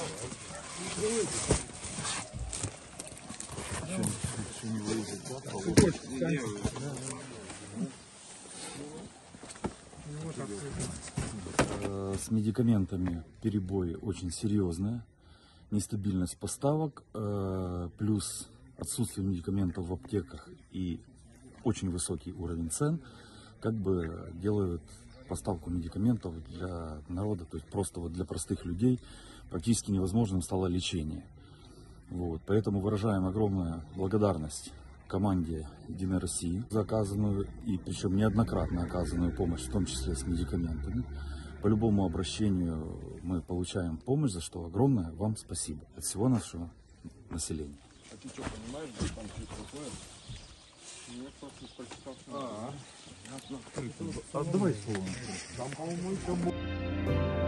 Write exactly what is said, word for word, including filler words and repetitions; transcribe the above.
С медикаментами перебои очень серьезные, нестабильность поставок, плюс отсутствие медикаментов в аптеках и очень высокий уровень цен, как бы делают поставку медикаментов для народа, то есть просто вот для простых людей практически невозможным стало лечение. Вот, поэтому выражаем огромную благодарность команде Единой России за оказанную, и причем неоднократно оказанную помощь, в том числе с медикаментами. По любому обращению мы получаем помощь, за что огромное вам спасибо от всего нашего населения. А ты что, понимаешь, что там такое? Нет, просто прочитал. А, а, давай слово. Там, по-моему, еще